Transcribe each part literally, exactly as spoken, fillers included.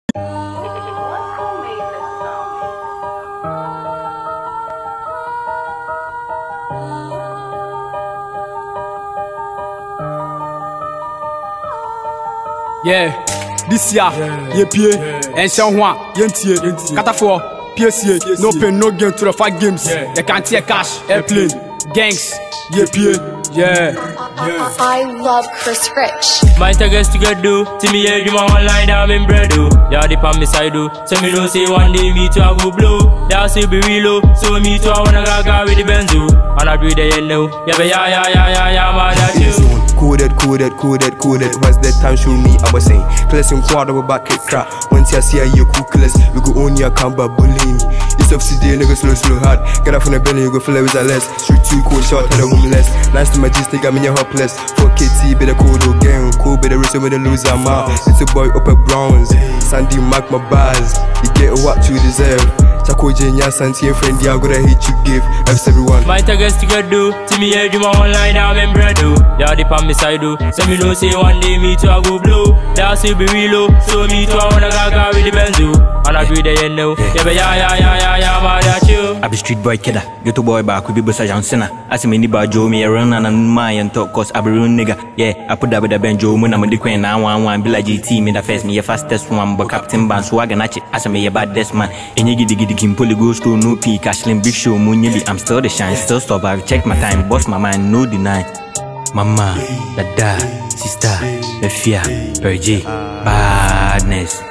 Yeah, this year, yeah, P A, and Sean Juan, Yentie, Catafo, P S A, no pain, no gain to the five games. You can't take cash, airplane, gangs, yeah, P A, yeah. Yeah. I love Chris Rich. My targets to get do. See me here, you want online, I'm in bread do. Yeah, the pan me side do. So me don't say one day me too I go blow. Yeah, say be real low. So me too I wanna go go with the Benzo. And I breathe the end now. Yeah, but yeah, yeah, yeah, yeah, yeah, man, that you. Coded, coded, coded, coded. What's that time show me? I was saying, class in quarter with back at crap. Once you see a you cool class, we go on your camp, but bullying. It's up today, nigga, slow, slow, hard. Get up from the belly, you go fill it with a less. Street too cold, short, and a homeless. Nice to my G stick, I'm in your hopeless. For K T, be the code again. Cool, be the rest of the loser, man. It's a boy up at Browns. Sandy, mark my bars. You get what you deserve. Chako Jenya, Santi, and friend, yeah, I'm gonna hate you, give. That's everyone. My targets to get do. See me here, you want online, I'm in bread do. Yeah, the pan me side do. So me don't say one day me too I go blow. Yeah, say be real low. So me too I wanna go go with the Benzo. And I agree the end now. Yeah, but yeah, yeah, yeah, yeah, yeah, man, that you. I be street boy kidder. Get to boy back, we be bossa Johnsona. I say me ni ba Joe, me a run and my and talk cause I be run nigga. Yeah, I put that with the Benjo, when I'm in the queen, now one one be like G T, me the first, me a fastest one, but Captain Ban swag and I say me a bad desk man. And you get the giddy kim pulley go through no peak, Ashlyn big show, Munyeli, I'm still the shine, still stop, I've checked my time, boss my mind, no deny. Mama, dada, sister, the fear, Pergy, badness.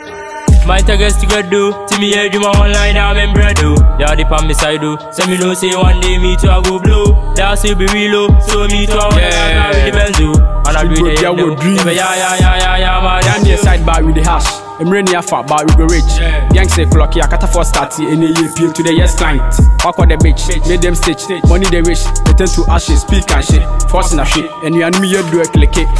My targets to get do. See me here, you want online, I'm in bread do. Yeah, the pan me side do. So me don't say one day me too I go blow. Yeah, say be real low. So me too I wanna go with the Benzo. And I do the end now. Yeah, yeah, yeah, yeah, yeah, man. Yeah, me a side bar with the hash. I'm running a fat bar, we go rich. Gang say clock, yeah, cut a four starty. And they appeal to the yes client. Walk on the bitch, made them stitch. Money they wish, they turn to ashes, speak and shit. Forcing a shit, and you and me, you do a click it.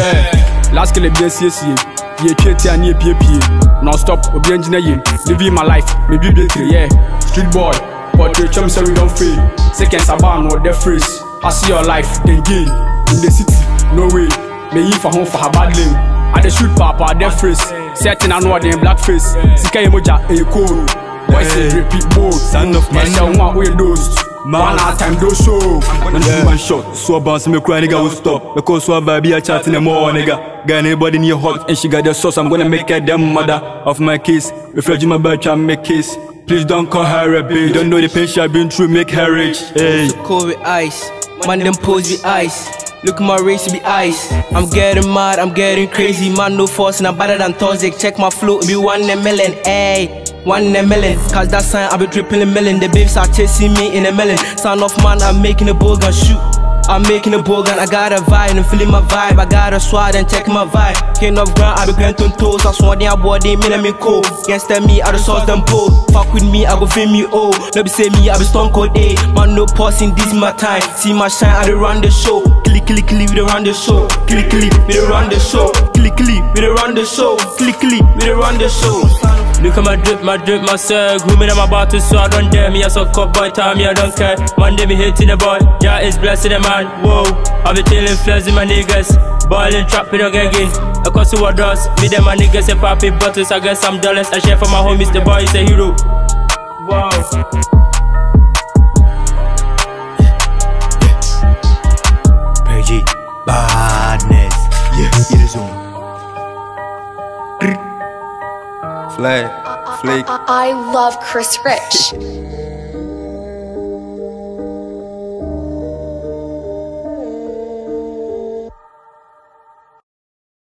Yeah, last kill a B S C. Yeah, Katie and ye P A P. Non stop, obi engineer. Living my life, maybe be three, yeah. Street boy, but the chum say we don't fail. Seconds about what the phrase. I see your life, then gain. In the city, no way. May you for home for her bad lane. I the shoot papa, their phrase. Certain and what in blackface. Sika emoja, a cool. Boy say repeat bold. Son of man, shall want we those. Man, our time do show. Man, yeah. One shot, so bounce me cry, nigga will stop. Because so I be a chat in the morning, nigga. Got anybody in your hot and she got the sauce. I'm gonna make her the mother of my case. Reflect my birth and make case. Please don't call her a bitch. Don't know the pain she been through, make her rich. Hey. So cold with ice, man them pose with ice. Look at my race be ice. I'm getting mad, I'm getting crazy. Man no force and I'm better than Toxic. Check my flow, be one in a million. Ayy. One in a million, cause that sign I be tripping a million. The babes are chasing me in a million. Son of man, I'm making a bogan shoot. I'm making a bogan, I got a vibe and feeling my vibe. I got a sword and check my vibe. King of ground, I be going to toes. I swan their body, me and me cold. Against me, I the sauce them bold. Fuck with me, I go feel me oh. No be say me, I be stone cold A. Man no pause in this my time. See my shine, I dey run the show. Click, click, click, we dey run the show. Click, click, we dey run the show. Click, click, we dey run the show. Click, click, we dey run the show. Look at my drip, my drip, my seg. Who me I'm about to so I don't dare me. I suck up boy, time me I don't care. One day me hitting the boy, yeah it's blessing the man. Whoa, I be telling flares in my niggas. Boiling, trapping, or gagging. I cause who does. Me them my niggas say poppy bottles. I guess I'm dollars. I share for my homies, the boy is a hero. Wow. Pergy, badness. Yeah, it is on. Flag, flake. I, I love Chris Rich.